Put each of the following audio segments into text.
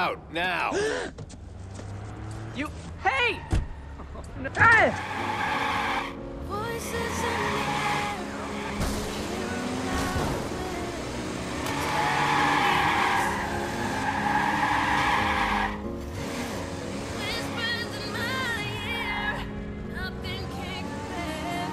out, now! You... Hey! Voices in the air, whispers in my ear, nothing can compare.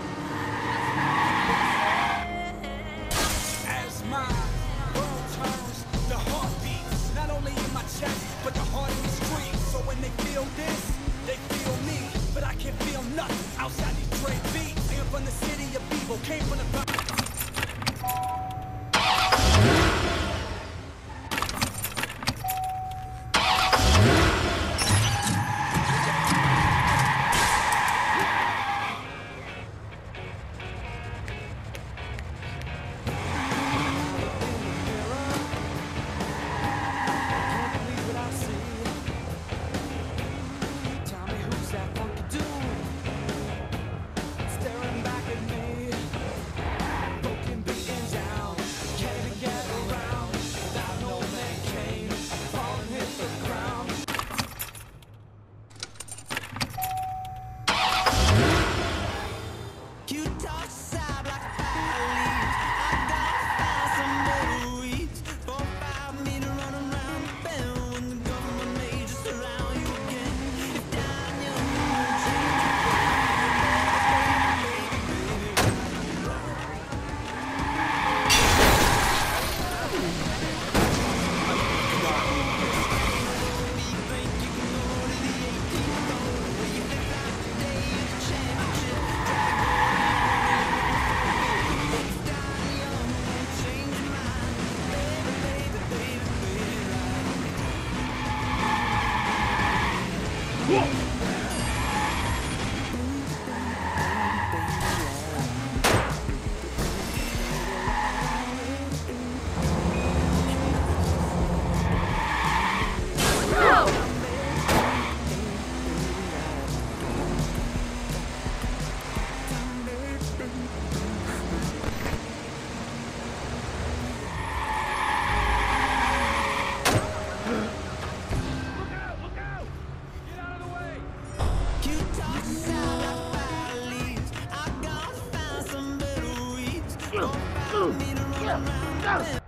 As my world turns, the heart beats, not only in my chest, but the heart in the street. So when they feel this, they feel me. But I can't feel nothing outside these Dre beats. I am from the city of evil, came from the... Go, go, go.